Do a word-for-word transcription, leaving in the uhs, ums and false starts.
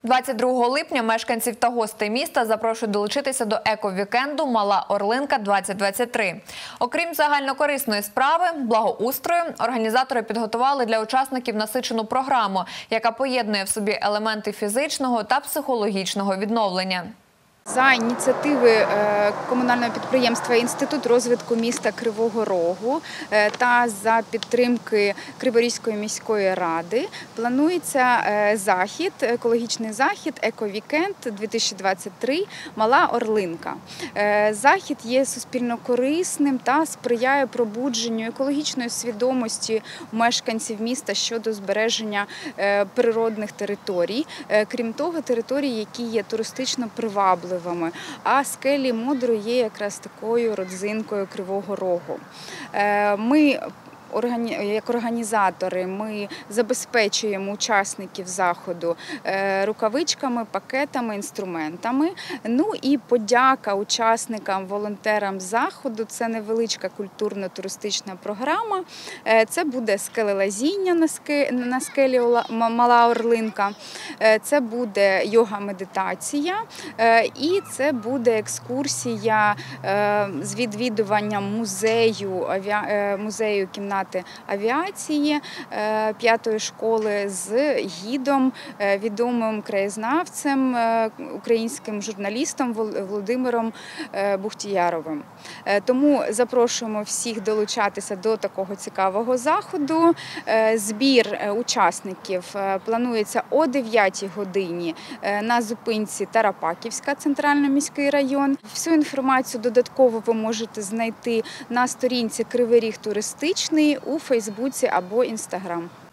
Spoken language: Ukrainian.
двадцять другого липня мешканців та гостей міста запрошують долучитися до еко-вікенду «Мала Орлинка двадцять двадцять три». Окрім загальнокорисної справи – благоустрою, організатори підготували для учасників насичену програму, яка поєднує в собі елементи фізичного та психологічного відновлення. За ініціативи комунального підприємства «Інститут розвитку міста Кривого Рогу» та за підтримки Криворізької міської ради планується захід, екологічний захід «Еко-вікенд дві тисячі двадцять три. Мала Орлинка». Захід є суспільно корисним та сприяє пробудженню екологічної свідомості мешканців міста щодо збереження природних територій. Крім того, території, які є туристично привабливими. А скелі Модру є якраз такою родзинкою Кривого Рогу. Ми як організатори ми забезпечуємо учасників заходу рукавичками, пакетами, інструментами. Ну і подяка учасникам, волонтерам заходу – це невеличка культурно-туристична програма. Це буде скелелазіння на скелі Мала Орлинка, це буде йога-медитація і це буде екскурсія з відвідуванням музею, музею кімнати авіації п'ятої школи з гідом, відомим краєзнавцем, українським журналістом Володимиром Бухтіяровим. Тому запрошуємо всіх долучатися до такого цікавого заходу. Збір учасників планується о дев'ятій годині на зупинці Тарапаківська, центральний міський район. Всю інформацію додатково ви можете знайти на сторінці «Кривий Ріг туристичний» у Фейсбуці або Інстаграм.